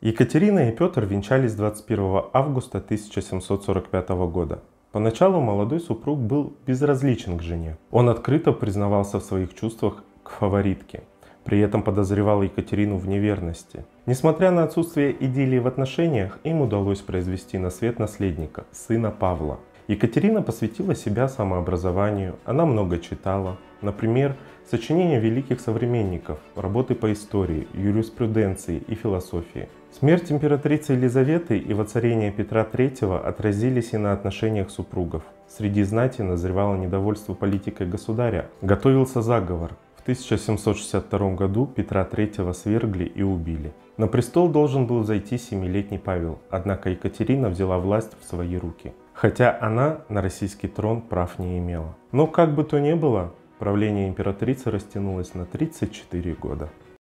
Екатерина и Петр венчались 21 августа 1745 года. Поначалу молодой супруг был безразличен к жене. Он открыто признавался в своих чувствах к фаворитке. При этом подозревал Екатерину в неверности. Несмотря на отсутствие идиллии в отношениях, им удалось произвести на свет наследника, сына Павла. Екатерина посвятила себя самообразованию, она много читала. Например, сочинения великих современников, работы по истории, юриспруденции и философии. Смерть императрицы Елизаветы и воцарение Петра III отразились и на отношениях супругов. Среди знати назревало недовольство политикой государя. Готовился заговор. В 1762 году Петра III свергли и убили. На престол должен был зайти 7-летний Павел, однако Екатерина взяла власть в свои руки. Хотя она на российский трон прав не имела. Но как бы то ни было, правление императрицы растянулось на 34 года.